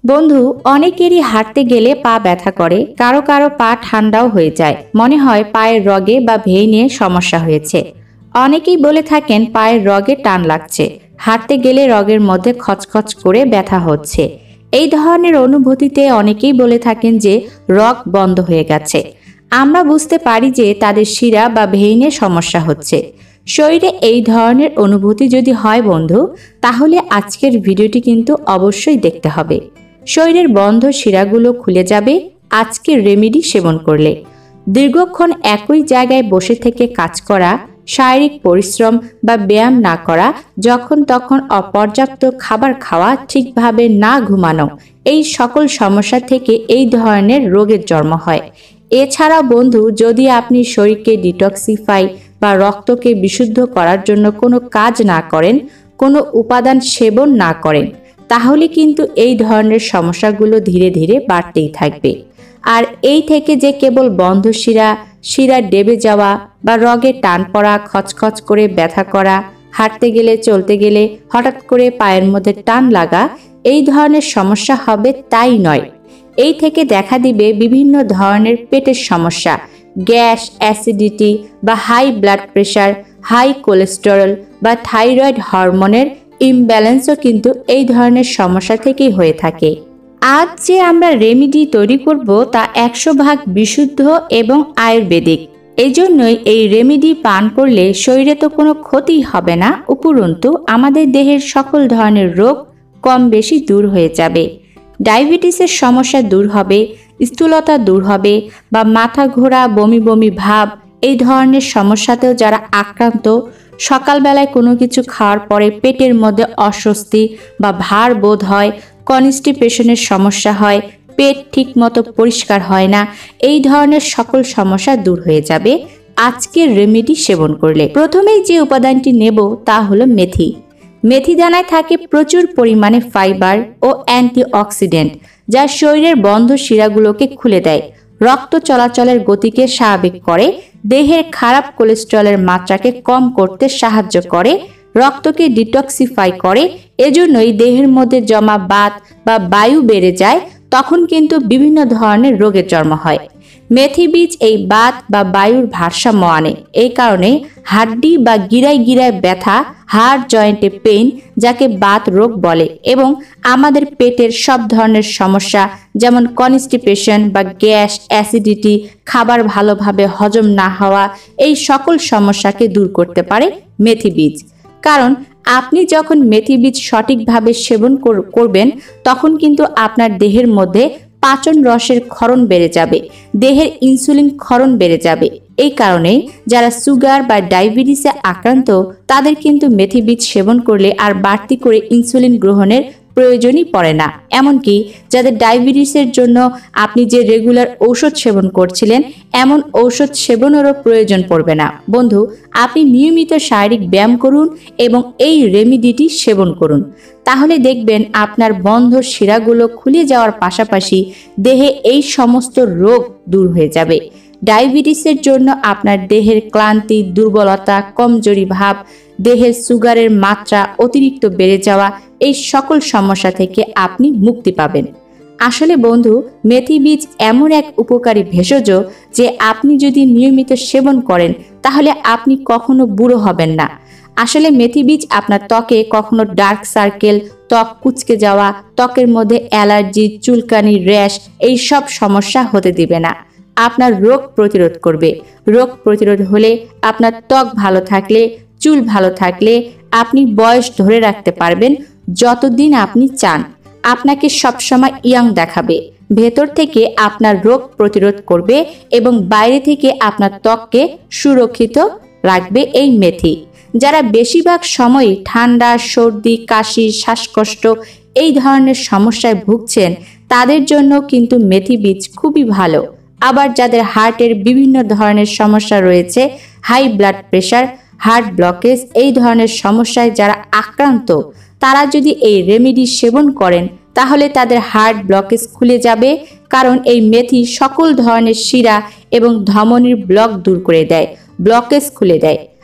বন্ধু, অনেকেরই হাঁটতে গেলে পা ব্যথা করে, কারো কারো পা ঠান্ডাও হয়ে যায়, মনে হয় পায়ের রগে বা ভেইনে সমস্যা হয়েছে। অনেকেই বলে থাকেন পায়ের রগে টান লাগছে, হাঁটতে গেলে রগের মধ্যে খচখচ করে ব্যথা হচ্ছে। এই ধরনের অনুভূতিতে অনেকেই বলে থাকেন যে রগ বন্ধ হয়ে গেছে। আমরা বুঝতে পারি যে তাদের শিরা বা ভেইনে সমস্যা হচ্ছে। শরীরে এই ধরনের অনুভূতি যদি হয় বন্ধু, তাহলে আজকের ভিডিওটি কিন্তু অবশ্যই দেখতে হবে। শরীরের বন্ধ শিরাগুলো খুলে যাবে আজকের রেমেডি সেবন করলে। দীর্ঘক্ষণ একই জায়গায় বসে থেকে কাজ করা, শারীরিক পরিশ্রম বা ব্যায়াম না করা, যখন তখন অপর্যাপ্ত খাবার খাওয়া, ঠিকভাবে না ঘুমানো, এই সকল সমস্যা থেকে এই ধরনের রোগের জন্ম হয়। এছাড়া বন্ধু, যদি আপনি শরীরকে ডিটক্সিফাই বা রক্তকে বিশুদ্ধ করার জন্য কোনো কাজ না করেন, কোনো উপাদান সেবন না করেন, তাহলে কিন্তু এই ধরনের সমস্যাগুলো ধীরে ধীরে বাড়তেই থাকবে। আর এই থেকে যে কেবল বন্ধ শিরা ডেবে যাওয়া বা রগে টান পড়া, খচখচ করে ব্যথা করা, হাঁটতে গেলে চলতে গেলে হঠাৎ করে পায়ের মধ্যে টান লাগা, এই ধরনের সমস্যা হবে তাই নয়। এই থেকে দেখা দিবে বিভিন্ন ধরনের পেটের সমস্যা, গ্যাস, অ্যাসিডিটি বা high blood pressure, high cholesterol বা থাইরয়েড হরমোনের ইমব্যালেন্সও কিন্তু এই ধরনের সমস্যা থেকেই হয়ে থাকে। আজ যে আমরা রেমেডি তৈরি করব তা 100% বিশুদ্ধ এবং আয়ুর্বেদিক। এই জন্যই এই রেমেডি পান করলে শরীরে তো কোনো ক্ষতি হবে না, উপরন্তু আমাদের দেহের সকল ধরনের রোগ কম বেশি দূর হয়ে যাবে। ডায়াবেটিসের সমস্যা দূর হবে, স্থূলতা দূর হবে, বা মাথা ঘোরা, বমি বমি ভাব, এই ধরনের সমস্যাতেও যারা আক্রান্ত, সকালবেলায় কোনো কিছু খাওয়ার পরে পেটের মধ্যে অস্বস্তি বা ভার বোধ হয়, কনস্টিপেশনের সমস্যা হয়, পেট ঠিক মতো পরিষ্কার হয় না, এই ধরনের সকল সমস্যা দূর হয়ে যাবে আজকের রেমেডি সেবন করলে। প্রথমেই যে উপাদানটি নেব তা হলো মেথি। মেথি দানায় থাকে প্রচুর পরিমাণে ফাইবার ও অ্যান্টিঅক্সিডেন্ট, যা শরীরের বন্ধ শিরাগুলোকে খুলে দেয়, রক্ত চলাচলের গতিকে স্বাভাবিক করে, দেহের খারাপ কোলেস্টেরলের মাত্রাকে কম করতে সাহায্য করে, রক্তকে ডিটক্সিফাই করে। এজন্যই দেহের মধ্যে জমা বাত বা বায়ু বেড়ে যায়, তখন কিন্তু বিভিন্ন ধরনের রোগের জন্ম হয়। মেথি বীজ এই বাত বা বায়ুর ভারসাম্য আনে। এই কারণে হাড্ডি বা গিরায় গিরায় ব্যথা, হাড় জয়েন্টে পেইন, যাকে বাত রোগ বলে, এবং আমাদের পেটের সব ধরনের সমস্যা যেমন কনস্টিপেশন বা গ্যাস, অ্যাসিডিটি, খাবার ভালোভাবে হজম না হওয়া, এই সকল সমস্যাকে দূর করতে পারে মেথি বীজ। কারণ আপনি যখন মেথি বীজ সঠিকভাবে সেবন করবেন, তখন কিন্তু আপনার দেহের মধ্যে পাচন রসের ক্ষরণ বেড়ে যাবে, দেহের ইনসুলিন ক্ষরণ বেড়ে যাবে। এই কারণেই যারা সুগার বা ডায়াবেটিসে আক্রান্ত, তাদের কিন্তু মেথি বীজ সেবন করলে আর বাড়তি করে ইনসুলিন গ্রহণের প্রয়োজনই পড়ে না। এমনকি যাদের ডায়াবেটিসের জন্য আপনি যে রেগুলার ঔষধ সেবন করছিলেন, এমন ঔষধ সেবনেরও প্রয়োজন পড়বে না। বন্ধু, আপনি নিয়মিত শারীরিক ব্যায়াম করুন এবং এই রেমেডিটি সেবন করুন, তাহলে দেখবেন আপনার বন্ধ শিরাগুলো খুলে যাওয়ার পাশাপাশি দেহে এই সমস্ত রোগ দূর হয়ে যাবে। ডায়াবেটিসের জন্য আপনার দেহের ক্লান্তি, দুর্বলতা, কমজোরি ভাব, দেহের সুগারের মাত্রা অতিরিক্ত বেড়ে যাওয়া, এই সকল সমস্যা থেকে আপনি মুক্তি পাবেন। আসলে বন্ধু, মেথি বীজ এমন এক উপকারী ভেষজ যে আপনি যদি নিয়মিত সেবন করেন, তাহলে আপনি কখনো বুড়ো হবেন না। আসলে মেথি বীজ আপনার ত্বকে কখনো ডার্ক সার্কেল, ত্বক কুঁচকে যাওয়া, ত্বকের মধ্যে অ্যালার্জি, চুলকানি, র্যাশ, এই সব সমস্যা হতে দিবে না। আপনার রোগ প্রতিরোধ করবে। রোগ প্রতিরোধ হলে, আপনার ত্বক ভালো থাকলে, চুল ভালো থাকলে, আপনি বয়স ধরে রাখতে পারবেন যতদিন আপনি চান। আপনাকে সবসময় ইয়াং দেখাবে, ভেতর থেকে আপনার রোগ প্রতিরোধ করবে এবং বাইরে থেকে আপনার ত্বককে সুরক্ষিত রাখবে এই মেথি। যারা বেশিরভাগ সময় ঠান্ডা, সর্দি, কাশি, শ্বাসকষ্ট, এই ধরনের সমস্যায় ভুগছেন, তাদের জন্য কিন্তু মেথি বীজ খুবই ভালো। আবার যাদের হার্টের বিভিন্ন ধরনের সমস্যা রয়েছে, high blood pressure, heart blockage, এই ধরনের সমস্যায় যারা আক্রান্ত, তারা যদি এই রেমেডি সেবন করেন, তাহলে তাদের হার্ট ব্লকেজ খুলে যাবে। কারণ এই মেথি সকল ধরনের শিরা এবং ধমনীর ব্লক দূর করে দেয়, ব্লকেজ খুলে দেয়।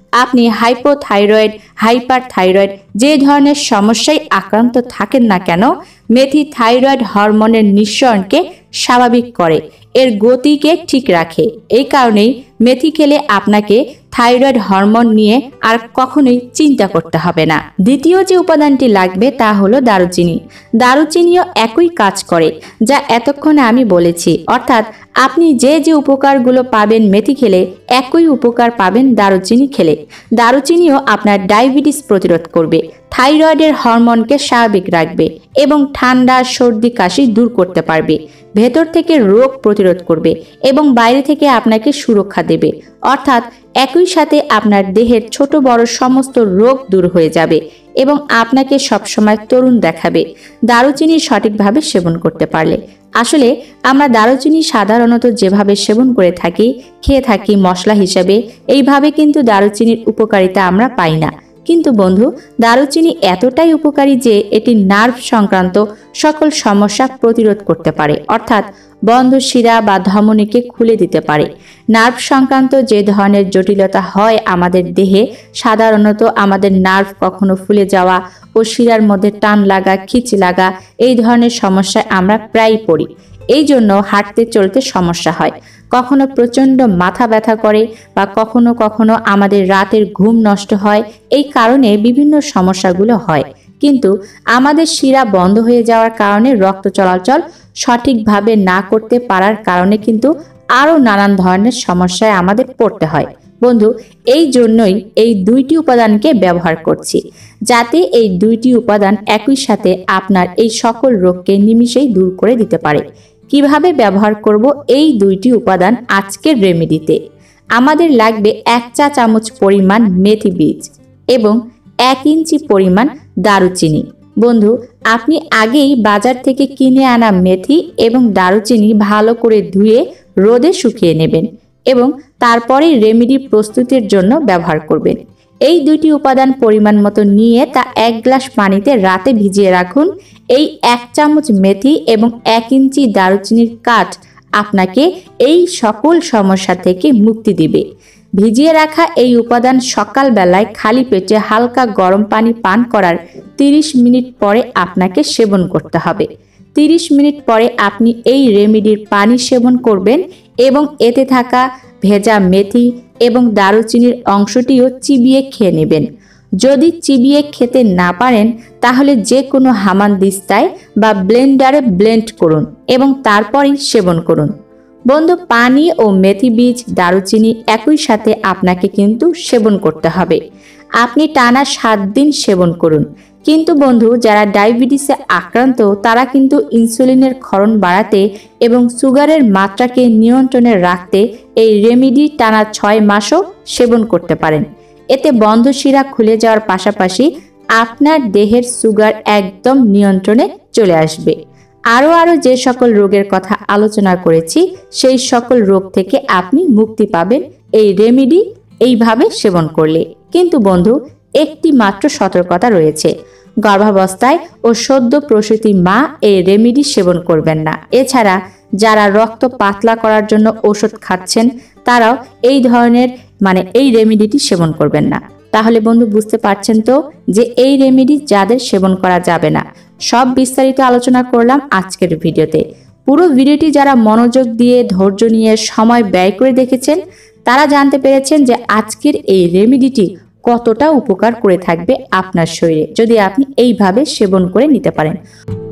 আপনি হাইপোথাইরয়েড, হাইপারথাইরয়েড যে ধরনের সমস্যায় আক্রান্ত থাকেন না কেন, মেথি থাইরয়েড হরমোনের নিঃসরণকে স্বাভাবিক করে, এর গতিকে ঠিক রাখে। এই কারণেই মেথি খেলে আপনাকে থাইরয়েড হরমোন নিয়ে আর কখনোই চিন্তা করতে হবে না। দ্বিতীয় যে উপাদানটি লাগবে তা হলো দারুচিনি। দারুচিনিও একই কাজ করে যা এতক্ষণে আমি বলেছি, অর্থাৎ আপনি যে যে উপকারগুলো পাবেন মেথি খেলে, একই উপকার পাবেন দারুচিনি খেলে। দারুচিনিও আপনার ডায়াবেটিস প্রতিরোধ করবে, থাইরয়েডের হরমোনকে স্বাভাবিক রাখবে এবং ঠান্ডা, সর্দি, কাশি দূর করতে পারবে। ভেতর থেকে রোগ প্রতিরোধ করবে এবং বাইরে থেকে আপনাকে সুরক্ষা দেবে, অর্থাৎ একই সাথে আপনার দেহের ছোট বড় সমস্ত রোগ দূর হয়ে যাবে এবং আপনাকে সবসময় তরুণ দেখাবে দারুচিনি সঠিকভাবে সেবন করতে পারলে। আসলে আমরা দারুচিনি সাধারণত যেভাবে সেবন করে থাকি, খেয়ে থাকি মশলা হিসেবে, এইভাবে কিন্তু দারুচিনির উপকারিতা আমরা পাই না। কিন্তু বন্ধু, দারুচিনি এতটাই উপকারী যে এটি নার্ভ সংক্রান্ত সকল সমস্যা প্রতিরোধ করতে পারে, অর্থাৎ বন্ধ শিরা বা ধমনীকে খুলে দিতে পারে। নার্ভ সংক্রান্ত যে ধরনের জটিলতা হয় আমাদের দেহে, সাধারণত আমাদের নার্ভ কখনো ফুলে যাওয়া ও শিরার মধ্যে টান লাগা, খিচ লাগা, এই ধরনের সমস্যায় আমরা প্রায় পড়ি। এই জন্য হাঁটতে চলতে সমস্যা হয়, কখনো প্রচণ্ড মাথা ব্যথা করে বা কখনো কখনো আমাদের রাতের ঘুম নষ্ট হয়। এই কারণে বিভিন্ন সমস্যাগুলো হয়। কিন্তু আমাদের শিরা বন্ধ হয়ে যাওয়ার কারণে রক্ত চলাচল সঠিকভাবে না করতে পারার কারণে কিন্তু আরও নানান ধরনের সমস্যায় আমাদের পড়তে হয়। বন্ধু, এই জন্যই এই দুইটি উপাদানকে ব্যবহার করছি, যাতে এই দুইটি উপাদান একই সাথে আপনার এই সকল রোগকে নিমিষেই দূর করে দিতে পারে। কিভাবে ব্যবহার করব এই দুইটি উপাদান আজকের রেমেডিতে? আমাদের লাগবে 1 চা চামচ পরিমাণ মেথি বীজ এবং 1 ইঞ্চি পরিমাণ দারুচিনি। বন্ধু, আপনি আগেই বাজার থেকে কিনে আনা মেথি এবং দারুচিনি ভালো করে ধুয়ে রোদে শুকিয়ে নেবেন এবং তারপরে রেমেডি প্রস্তুতির জন্য ব্যবহার করবেন। এই দুইটি উপাদান পরিমাণ মতো নিয়ে তা 1 গ্লাস পানিতে রাতে ভিজিয়ে রাখুন। এই 1 চামচ মেথি এবং 1 ইঞ্চি দারুচিনির কাঠ আপনাকে এই সকল সমস্যা থেকে মুক্তি দিবে। ভিজিয়ে রাখা এই উপাদান সকালবেলায় খালি পেটে হালকা গরম পানি পান করার 30 মিনিট পরে আপনাকে সেবন করতে হবে। 30 মিনিট পরে আপনি এই রেমেডির পানি সেবন করবেন এবং এতে থাকা ভেজা মেথি এবং দারুচিনির অংশটিও চিবিয়ে খেয়ে নেবেন। যদি চিবিয়ে খেতে না পারেন তাহলে যে কোনো হামানদিস্তায় বা ব্লেন্ডারে ব্লেন্ড করুন এবং তারপরই সেবন করুন। বন্ধু, পানি ও মেথি বীজ, দারুচিনি একই সাথে আপনাকে কিন্তু সেবন করতে হবে। আপনি টানা 7 দিন সেবন করুন। কিন্তু বন্ধু, যারা ডায়াবেটিসে আক্রান্ত তারা কিন্তু ইনসুলিনের ক্ষরণ বাড়াতে এবং সুগারের মাত্রাকে নিয়ন্ত্রণে রাখতে এই রেমেডি টানা 6 মাসও সেবন করতে পারেন। এতে বন্ধ শিরা খুলে যাওয়ার পাশাপাশি আপনার দেহের সুগার একদম নিয়ন্ত্রণে চলে আসবে। আরও যে সকল রোগের কথা আলোচনা করেছি সেই সকল রোগ থেকে আপনি মুক্তি পাবেন এই রেমেডি এইভাবে সেবন করলে। কিন্তু বন্ধু, একটি মাত্র সতর্কতা রয়েছে, গর্ভাবস্থায় ও সদ্য প্রসূতি মা এই রেমেডি সেবন করবেন না। এছাড়া যারা রক্ত পাতলা করার জন্য ওষুধ খাচ্ছেন তারাও এই ধরনের এই রেমেডিটি সেবন করবেন না। তাহলে বন্ধু, বুঝতে পারছেন তো যে এই রেমেডি যাদের সেবন করা যাবে না। সব বিস্তারিত আলোচনা করলাম আজকের ভিডিওতে। পুরো ভিডিওটি যারা মনোযোগ দিয়ে, ধৈর্য নিয়ে, সময় ব্যয় করে দেখেছেন তারা জানতে পেরেছেন যে আজকের এই রেমেডিটি কতটা উপকার করে থাকবে আপনার শরীরে যদি আপনি এইভাবে সেবন করে নিতে পারেন।